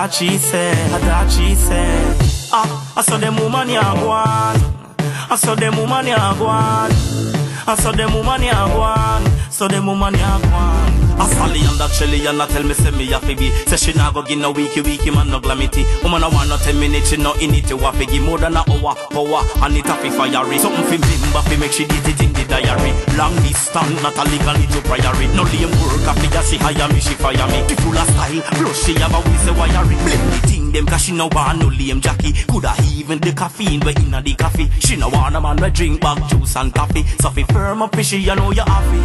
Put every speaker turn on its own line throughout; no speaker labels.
that she said. I saw them woman ya gwan. I saw them woman ya gwan. I saw them woman ya gwan. So them woman ya gwan. I Sally and that Shelly and I tell me say me a fi be. Say she nah go give no weeky man no glamity. Woman I want no 10 minutes, she no in it to waffy. Give more than a hour, power and it a fi fiery. Something fi bimba fi make she did it in the diary. Long distance, not a legal to priori. No lame work, a fi she hire me, she fire me. The full of style, plus she have a way say wiry. Blame the thing them cause she no want no lame Jackie. Coulda even the caffeine we inna the coffee. She no want a man we drink back juice and coffee. So fi firm up fishy, you know you happy.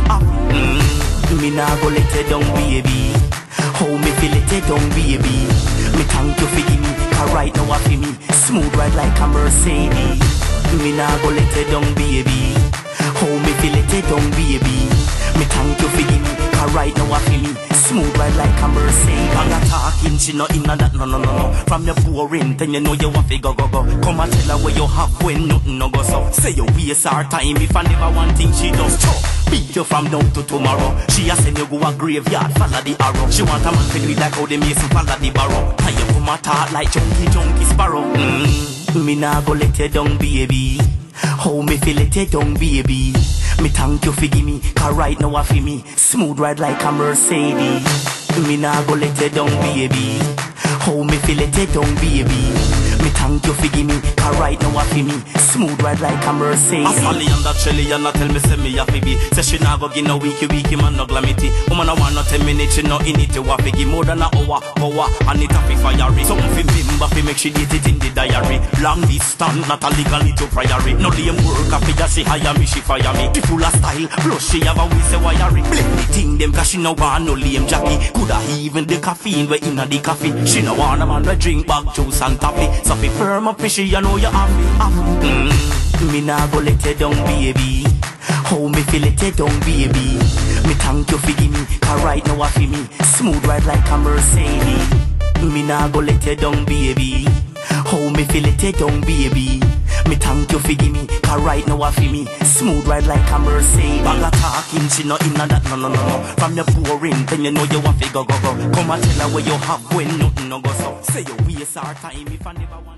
Me nah go let it down, baby. How me feel it down, baby. Me thank you for give me, cause right now I feel me smooth ride like a Mercedes. Me nah go let it down, baby. How me feel it down, baby. Me thank you for give me, cause right now I feel me smooth ride like a Mercedes. I'm not talking, she not inna that, no. From your boring, then you know you want to go. Come and tell her where you have when nothing no go so. Say you waste her time if I never want thing she does chop. Beat you from now to tomorrow. She a send you go a graveyard, follow the arrow. She want a man to greet like how they mason follow the barrow. Tie you come a talk like junkie sparrow. Me nah go let you down, baby. How me feel it down, baby. Me thank you for give me, cause right now I feel me smooth ride like a Mercedes. Me nah go let you down, baby. How me feel it down, baby. Me thank you for give me, cause right now I feel me smooth ride like a Mercedes. I Sally and that Shelly and I tell me say me a fi be. Say she nah go give no weeky man no glamity. Woman I want no 10 minutes, she no in it to waffy. Give more than a hour, power and it a fi fiery. Something fi bimba fi make she did it in the diary. Long distance, not a legal to priori. No lame work, a fi she hire me, she fire me. The full of style, plus she have a way say wiry. Blame the thing them cause she no want no lame Jackie. Coulda even the caffeine we inna the coffee. She no want a man we drink back juice and toffee. So fi firm up fishy, you know you happy. Me nah go let you down, baby. How me feel it down, baby. Me thank you for give me, cause right now I feel me smooth ride like a Mercedes. Me nah go let you down, baby. How me feel it down, baby. Me thank you for give me, cause right now I feel me smooth ride like a Mercedes. Bag of talking, she no inna that, no. From your boring, then you know you want to go. Come and tell her where you have when nothing no go so. Say you waste our time if I never want.